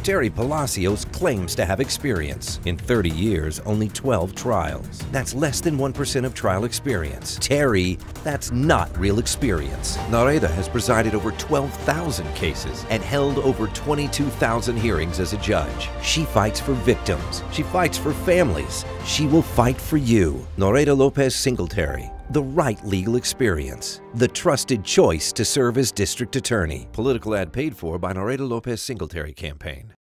Terry Palacios claims to have experience. In 30 years, only 12 trials. That's less than 1% of trial experience. Terry, that's not real experience. Nereida has presided over 12,000 cases and held over 22,000 hearings as a judge. She fights for victims. She fights for families. She will fight for you. Nereida Lopez-Singleterry. The right legal experience. The trusted choice to serve as district attorney. Political ad paid for by Nereida Lopez-Singleterry campaign.